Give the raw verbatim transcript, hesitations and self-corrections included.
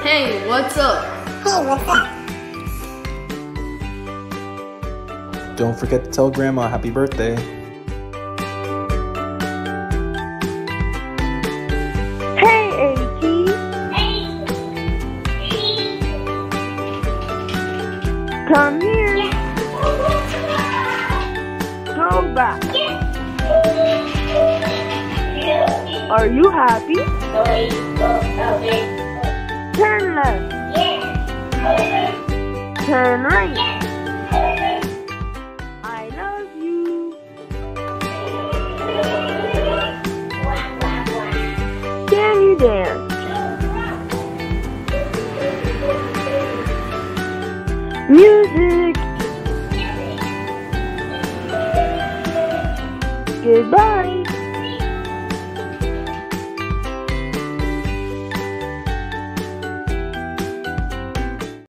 Hey, what's up? Hey, what's up? Don't forget to tell Grandma happy birthday. Hey, A T. Come here. Go back. Are you happy? Turn left. Turn right. I love you. Can you dance? Music. Goodbye.